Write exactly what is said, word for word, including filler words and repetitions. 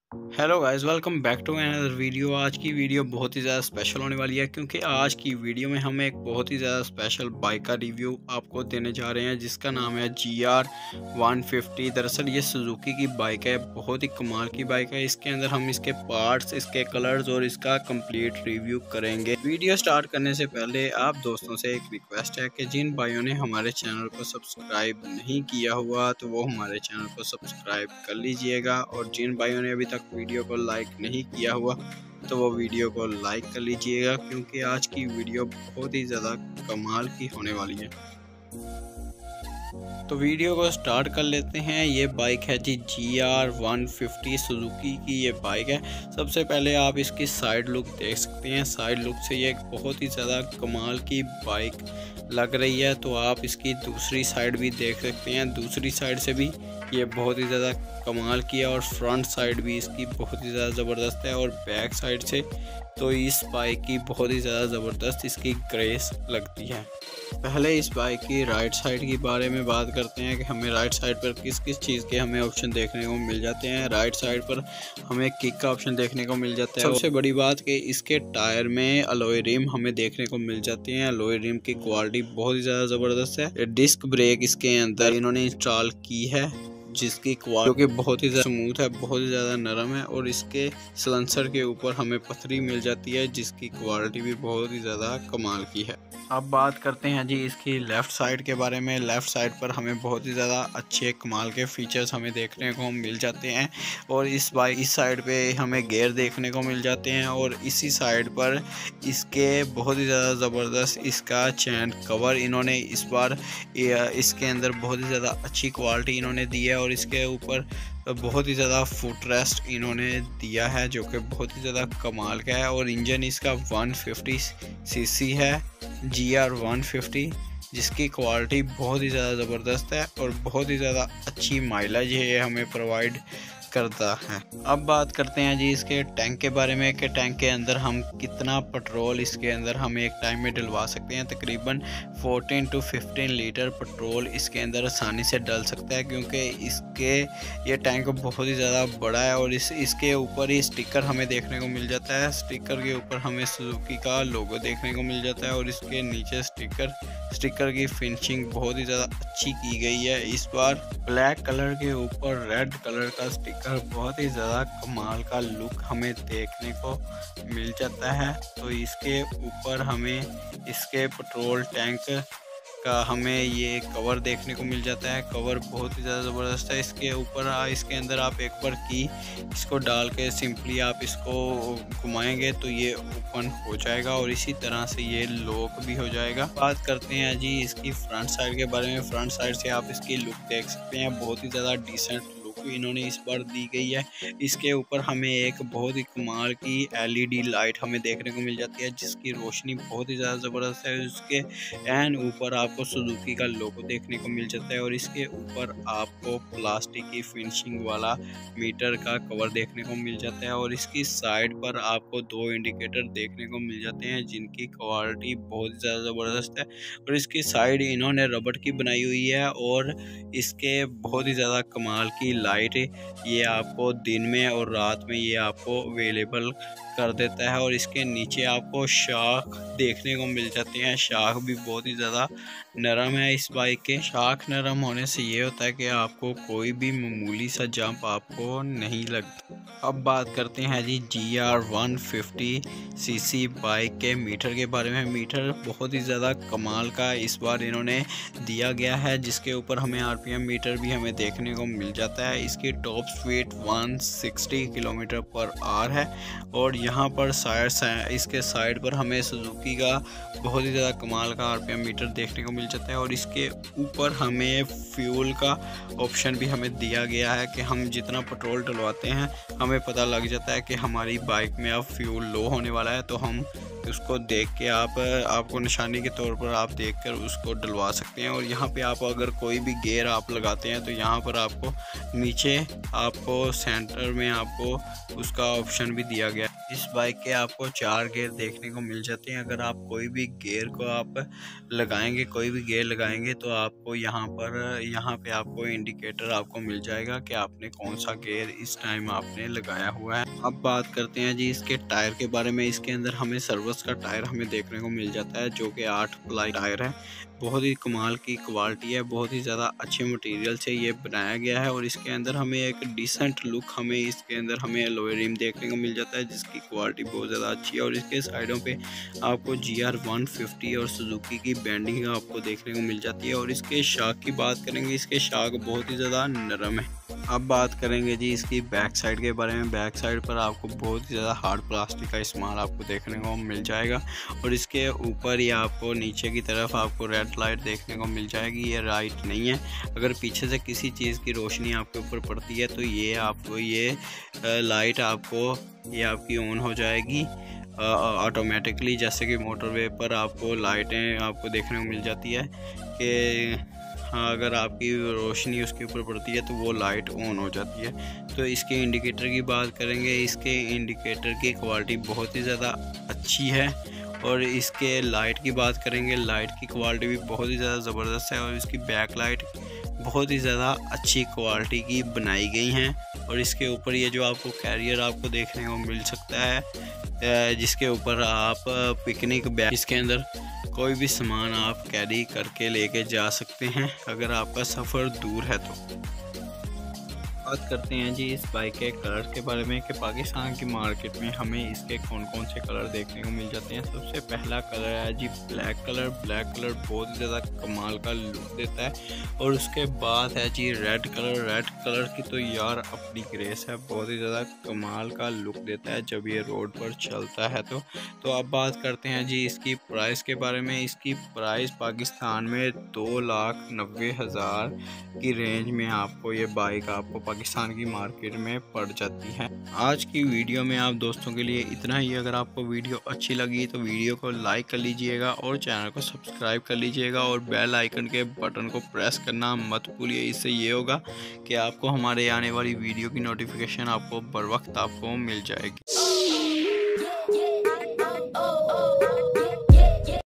Hello guys, welcome back to another video. आज की video बहुत ही ज़्यादा स्पेशल होने वाली है क्योंकि आज की वीडियो में हम एक बहुत ही ज़्यादा स्पेशल बाइक का रिव्यू आपको देने जा रहे हैं जिसका नाम है जी आर वन फिफ्टी। दरअसल ये सुजुकी की बाइक है, बहुत ही कमाल की बाइक है। इसके अंदर हम इसके पार्ट्स, इसके कलर्स और इसका कंप्लीट रिव्यू करेंगे। वीडियो स्टार्ट करने से पहले आप दोस्तों से एक रिक्वेस्ट है कि जिन भाइयों ने हमारे चैनल को सब्सक्राइब नहीं किया हुआ तो वो हमारे चैनल को सब्सक्राइब कर लीजिएगा, और जिन भाइयों ने अभी तक वीडियो को लाइक नहीं किया हुआ तो वो वीडियो को लाइक कर लीजिएगा क्योंकि आज की वीडियो बहुत ही ज़्यादा कमाल की होने वाली है। तो वीडियो को स्टार्ट कर लेते हैं। ये बाइक है जी G R one fifty, Suzuki की ये बाइक है। सबसे पहले आप इसकी साइड लुक देख सकते हैं। साइड लुक से ये एक बहुत ही ज़्यादा कमाल की बाइक लग रही है। तो आप इसकी दूसरी साइड भी देख सकते हैं। दूसरी साइड से भी ये बहुत ही ज़्यादा कमाल की है और फ्रंट साइड भी इसकी बहुत ही ज़्यादा ज़बरदस्त है, और बैक साइड से तो इस बाइक की बहुत ही ज़्यादा ज़बरदस्त इसकी ग्रेस लगती है। पहले इस बाइक की राइट साइड के बारे में बात करते हैं कि हमें राइट साइड पर किस किस चीज़ के हमें ऑप्शन देखने को मिल जाते हैं। राइट साइड पर हमें किक का ऑप्शन देखने को मिल जाता है। सबसे बड़ी बात कि इसके टायर में अलॉय रिम हमें देखने को मिल जाती हैं। अलॉय रिम की क्वालिटी बहुत ही ज़्यादा ज़बरदस्त है। डिस्क ब्रेक इसके अंदर इन्होंने इंस्टॉल की है जिसकी क्वालिटी जो कि बहुत ही ज़्यादा स्मूथ है, बहुत ही ज़्यादा नरम है, और इसके सलेंसर के ऊपर हमें पथरी मिल जाती है जिसकी क्वालिटी भी बहुत ही ज़्यादा कमाल की है। अब बात करते हैं जी इसकी लेफ़्ट साइड के बारे में। लेफ़्ट साइड पर हमें बहुत ही ज़्यादा अच्छे कमाल के फीचर्स हमें देखने को मिल जाते हैं, और इस बाइक इस साइड पे हमें गेयर देखने को मिल जाते हैं, और इसी साइड पर इसके बहुत ही ज़्यादा ज़बरदस्त इसका चैन कवर इन्होंने इस बार इसके अंदर बहुत ही ज़्यादा अच्छी क्वालिटी इन्होंने दी है, और इसके ऊपर बहुत ही ज़्यादा फुट रेस्ट इन्होंने दिया है जो कि बहुत ही ज़्यादा कमाल का है। और इंजन इसका वन फिफ्टी सीसी है, जी आर वन फिफ्टी, जिसकी क्वालिटी बहुत ही ज़्यादा ज़बरदस्त है और बहुत ही ज़्यादा अच्छी माइलेज है हमें प्रोवाइड करता है। अब बात करते हैं जी इसके टैंक के बारे में कि टैंक के अंदर हम कितना पेट्रोल इसके अंदर हम एक टाइम में डलवा सकते हैं। तकरीबन fourteen to fifteen litre petrol इसके अंदर आसानी से डल सकता है क्योंकि इसके ये टैंक बहुत ही ज़्यादा बड़ा है, और इस इसके ऊपर ही स्टिकर हमें देखने को मिल जाता है। स्टिकर के ऊपर हमें सुजुकी का लोगो देखने को मिल जाता है, और इसके नीचे स्टिकर स्टिकर की फिनिशिंग बहुत ही ज़्यादा अच्छी की गई है। इस बार ब्लैक कलर के ऊपर रेड कलर का स्टिकर बहुत ही ज़्यादा कमाल का लुक हमें देखने को मिल जाता है। तो इसके ऊपर हमें इसके पेट्रोल टैंक का हमें ये कवर देखने को मिल जाता है। कवर बहुत ही ज़्यादा ज़बरदस्त है। इसके ऊपर इसके अंदर आप एक बार की इसको डाल के सिंपली आप इसको घुमाएंगे तो ये ओपन हो जाएगा, और इसी तरह से ये लॉक भी हो जाएगा। बात करते हैं जी इसकी फ्रंट साइड के बारे में। फ्रंट साइड से आप इसकी लुक देख सकते हैं, बहुत ही ज़्यादा डिसेंट इन्होंने इस बार दी गई है। इसके ऊपर हमें एक बहुत ही कमाल की एल ई डी लाइट हमें देखने को मिल जाती है जिसकी रोशनी बहुत ही ज़्यादा ज़बरदस्त है। उसके एंड ऊपर आपको सुजुकी का लोगो देखने को मिल जाता है, और इसके ऊपर आपको प्लास्टिक की फिनिशिंग वाला मीटर का कवर देखने को मिल जाता है, और इसकी साइड पर आपको दो इंडिकेटर देखने को मिल जाते हैं जिनकी क्वालिटी बहुत ही ज़्यादा ज़बरदस्त है। और इसकी साइड इन्होंने रबड़ की बनाई हुई है, और इसके बहुत ही ज़्यादा कमाल की लाइट ये आपको दिन में और रात में ये आपको अवेलेबल कर देता है। और इसके नीचे आपको शाख देखने को मिल जाते हैं। शाख भी बहुत ही ज़्यादा नरम है। इस बाइक के शाख नरम होने से ये होता है कि आपको कोई भी मामूली सा जंप आपको नहीं लगता। अब बात करते हैं जी G R one fifty CC bike के मीटर के बारे में। मीटर बहुत ही ज़्यादा कमाल का इस बार इन्होंने दिया गया है, जिसके ऊपर हमें आरपीएम मीटर भी हमें देखने को मिल जाता है। इसकी top speed one sixty kilometre per hour है, और यहाँ पर साइड इसके साइड पर हमें सुजुकी का बहुत ही ज़्यादा कमाल का आरपीएम मीटर देखने को मिल जाता है, और इसके ऊपर हमें फ्यूल का ऑप्शन भी हमें दिया गया है कि हम जितना पेट्रोल डलवाते हैं हमें पता लग जाता है कि हमारी बाइक में अब फ्यूल लो होने वाला है, तो हम उसको देख के आप आपको निशानी के तौर पर आप देखकर उसको डलवा सकते हैं। और यहाँ पे आप अगर कोई भी गियर आप लगाते हैं तो यहाँ पर आपको नीचे आपको सेंटर में आपको उसका ऑप्शन भी दिया गया है। इस बाइक के आपको चार गियर देखने को मिल जाते हैं। अगर आप कोई भी गियर को आप लगाएंगे, कोई भी गियर लगाएंगे तो आपको यहाँ पर यहाँ पे आपको इंडिकेटर आपको मिल जाएगा कि आपने कौन सा गियर इस टाइम आपने लगाया हुआ है। अब बात करते हैं जी इसके टायर के बारे में। इसके अंदर हमें सर्विस का टायर हमें देखने को मिल जाता है, जो कि आठ प्लाई टायर है। बहुत ही कमाल की क्वालिटी है, बहुत ही ज़्यादा अच्छे मटेरियल से ये बनाया गया है। और इसके अंदर हमें एक डिसेंट लुक हमें इसके अंदर हमें एलॉय रिम देखने को मिल जाता है, जिसकी क्वालिटी बहुत ज़्यादा अच्छी है। और इसके साइडों पे आपको जी आर वन फिफ्टी और सुजुकी की बैंडिंग आपको देखने को मिल जाती है। और इसके शाक की बात करेंगे, इसके शाक बहुत ही ज़्यादा नरम है। अब बात करेंगे जी इसकी बैक साइड के बारे में। बैक साइड पर आपको बहुत ही ज़्यादा हार्ड प्लास्टिक का इस्तेमाल आपको देखने को मिल जाएगा। और इसके ऊपर ही आपको नीचे की तरफ आपको रेड लाइट देखने को मिल जाएगी। ये राइट नहीं है, अगर पीछे से किसी चीज़ की रोशनी आपके ऊपर पड़ती है तो ये आपको ये लाइट आपको ये आपकी ऑन हो जाएगी ऑटोमेटिकली। जैसे कि मोटरवे पर आपको लाइटें आपको देखने को मिल जाती है कि हाँ, अगर आपकी रोशनी उसके ऊपर पड़ती है तो वो लाइट ऑन हो जाती है। तो इसके इंडिकेटर की बात करेंगे, इसके इंडिकेटर की क्वालिटी बहुत ही ज़्यादा अच्छी है। और इसके लाइट की बात करेंगे, लाइट की क्वालिटी भी बहुत ही ज़्यादा ज़बरदस्त है। और इसकी बैक लाइट बहुत ही ज़्यादा अच्छी क्वालिटी की बनाई गई हैं। और इसके ऊपर ये जो आपको कैरियर आपको देखने को मिल सकता है, जिसके ऊपर आप पिकनिक बैग, इसके अंदर कोई भी सामान आप कैरी करके लेके जा सकते हैं अगर आपका सफ़र दूर है तो। बात करते हैं जी इस बाइक के कलर के बारे में कि पाकिस्तान की मार्केट में हमें इसके कौन कौन से कलर देखने को मिल जाते हैं। सबसे पहला कलर है जी ब्लैक कलर। ब्लैक कलर बहुत ही ज़्यादा कमाल का लुक देता है। और उसके बाद है जी रेड कलर। रेड कलर की तो यार अपनी ग्रेस है, बहुत ही ज़्यादा कमाल का लुक देता है जब ये रोड पर चलता है तो। तो अब बात करते हैं जी इसकी प्राइस के बारे में। इसकी प्राइस पाकिस्तान में दो लाख नब्बे हज़ार की रेंज में आपको ये बाइक आपको पाकिस्तान की मार्केट में पड़ जाती है। आज की वीडियो में आप दोस्तों के लिए इतना ही। अगर आपको वीडियो अच्छी लगी तो वीडियो को लाइक कर लीजिएगा और चैनल को सब्सक्राइब कर लीजिएगा और बेल आइकन के बटन को प्रेस करना मत भूलिए। इससे ये होगा कि आपको हमारे आने वाली वीडियो की नोटिफिकेशन आपको बर वक्त आपको मिल जाएगी।